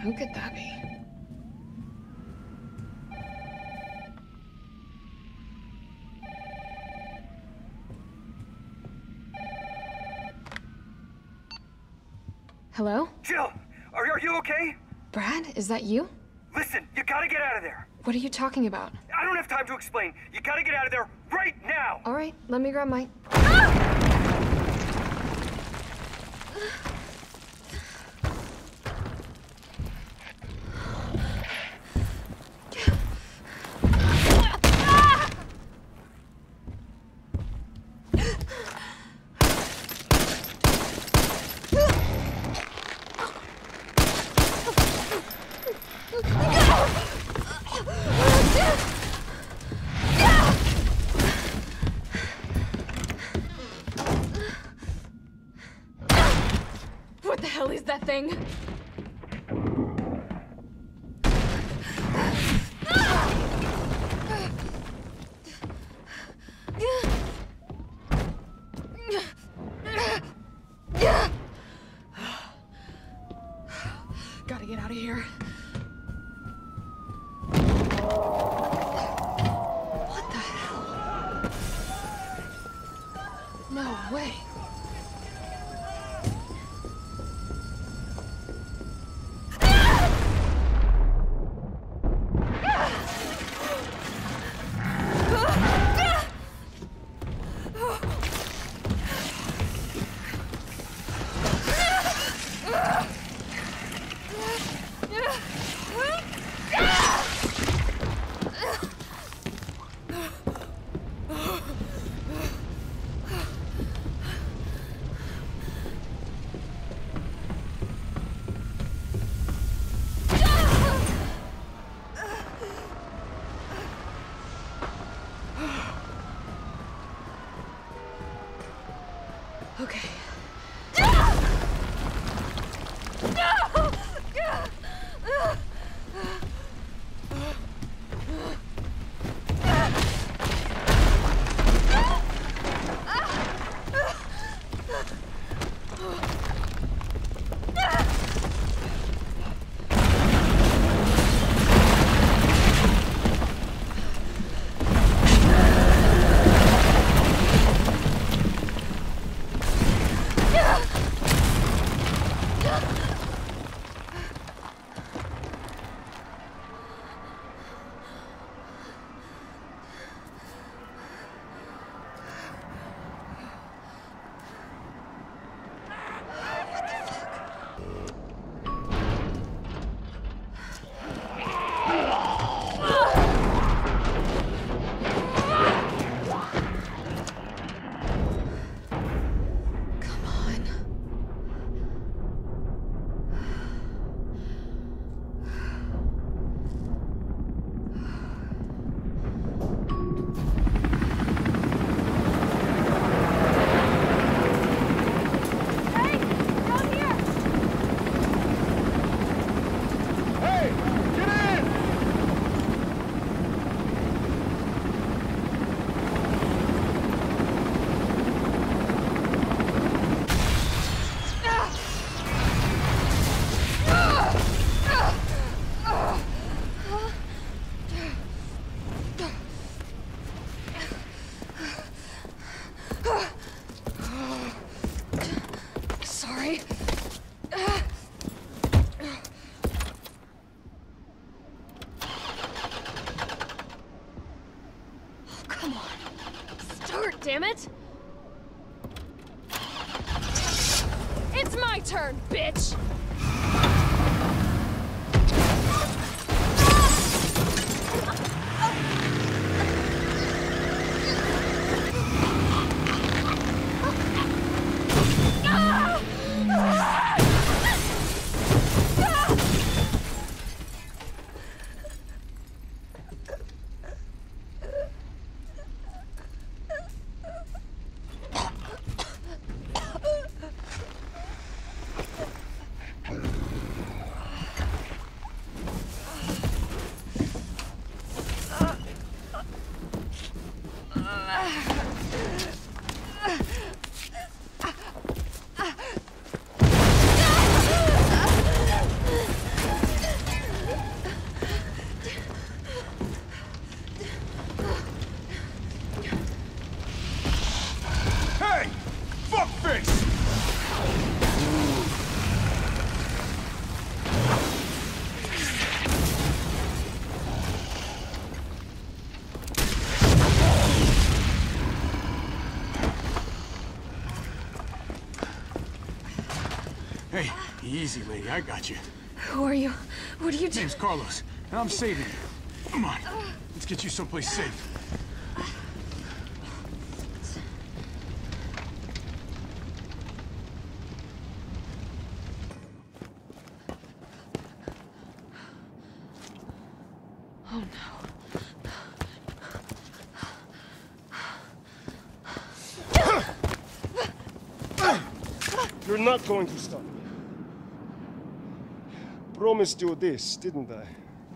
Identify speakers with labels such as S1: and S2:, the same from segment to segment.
S1: Who could that be? Hello?
S2: Jill, are you okay?
S1: Brad, is that you?
S2: Listen, you gotta get out of there.
S1: What are you talking about?
S2: I don't have time to explain. You gotta get out of there right now.
S1: All right, let me grab my... What the hell is that thing? Gotta get out of here. What the hell? No way. Okay. Sorry. Oh, come on. Start, damn it! It's my turn, bitch!
S3: Easy, lady. I got you.
S1: Who are you? What are you doing?
S3: Name's Carlos, and I'm saving you. Come on. Let's get you someplace safe.
S1: Oh no.
S4: You're not going to stop me. Promised you this, didn't I?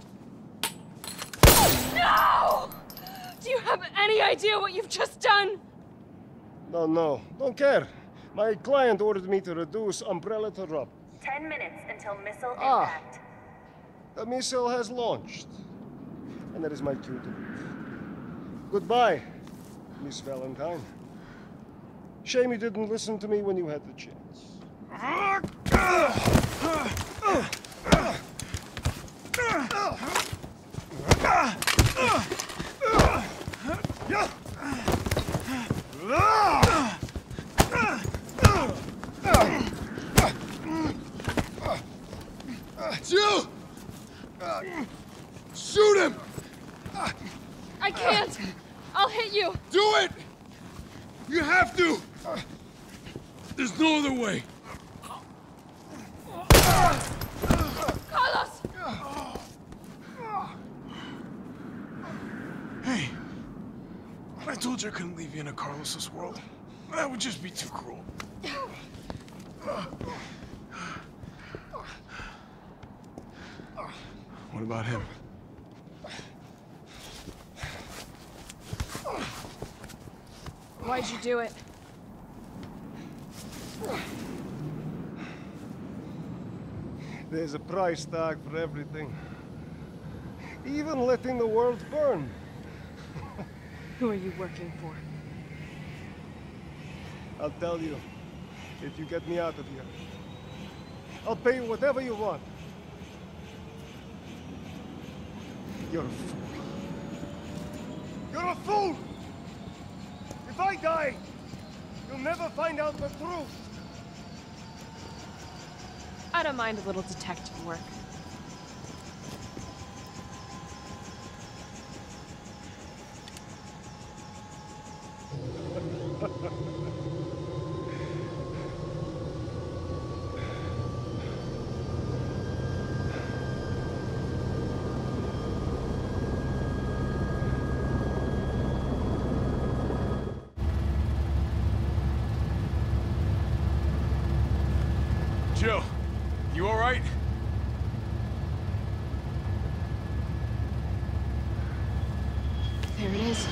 S1: No! Do you have any idea what you've just done?
S4: No, don't care. My client ordered me to reduce Umbrella to rubber.
S5: 10 minutes until missile
S4: Ah.
S5: impact.
S4: The missile has launched. And that is my cue to leave. Goodbye, Miss Valentine. Shame you didn't listen to me when you had the chance.
S3: Jill! Shoot him!
S1: I can't! I'll hit you!
S3: Do it! You have to! There's no other way.
S1: Carlos!
S3: Hey, I told you I couldn't leave you in a Carlos's world. That would just be too cruel. What about him?
S1: Why'd you do it?
S4: There's a price tag for everything. Even letting the world burn.
S1: Who are you working for?
S4: I'll tell you, if you get me out of here. I'll pay you whatever you want. You're a fool. You're a fool! If I die, you'll never find out the truth.
S1: I don't mind a little detective work.
S3: Jill, you all right?
S1: There it is.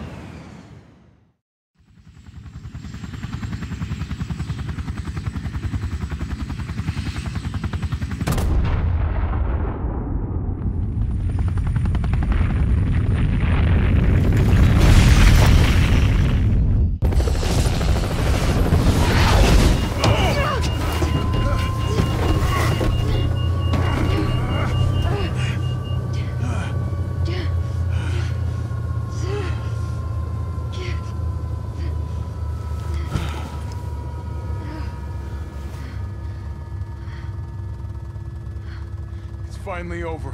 S3: Finally over.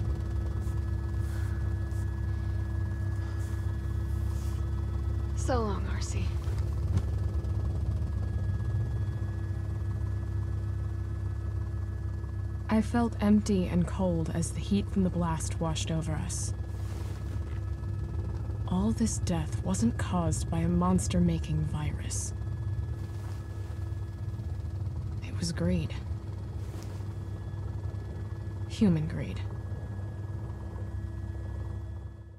S1: So long, RC. I felt empty and cold as the heat from the blast washed over us. All this death wasn't caused by a monster-making virus. It was greed. Human greed.